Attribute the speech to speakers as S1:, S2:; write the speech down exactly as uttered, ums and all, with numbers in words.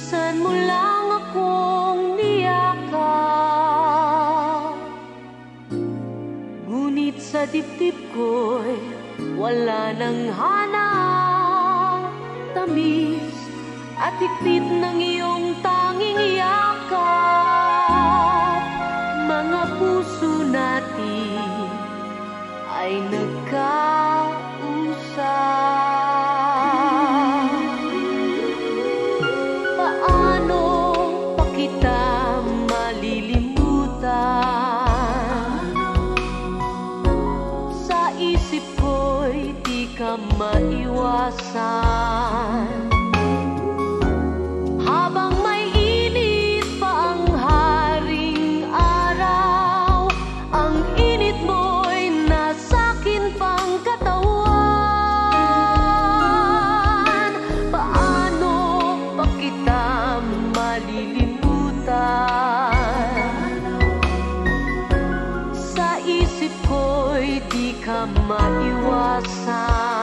S1: minsan mo lang akong niyakap, ngunit sa dibdib ko'y wala nang hanap. Tamis at higpit ng iyong tanging yakap, mga puso natin ay nagkausap. Paano pa kita malilimutan? Sa isip ko'y di ka maiwasan. Habang may init pa ang haring araw, ang init mo'y nasakin pang katawan. Paano pa kita malilimutan? Sa isip ko'y di ka maiwasan.